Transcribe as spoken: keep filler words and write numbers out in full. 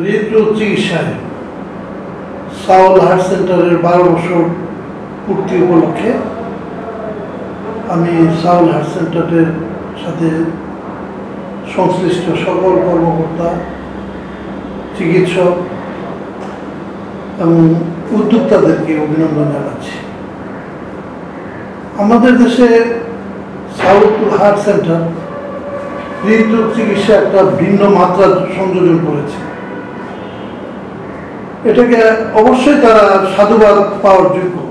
হৃদরোগ চিকিৎসায় Saul heart সেন্টারের বারো বছর পূর্তি উপলক্ষে আমি সাউল হার্ট সেন্টারের সাথে সংশ্লিষ্ট সকল কর্মকর্তা, চিকিৎসক এবং উদ্যোক্তাদেরকে অভিনন্দন জানাচ্ছি। আমাদের দেশে সাউল হার্ট সেন্টার হৃদরোগ চিকিৎসা একটা ভিন্ন মাত্রা সংযোজন করেছে। এটাকে অবশ্যই তারা সাধুবাদ পাওয়ার যোগ্য।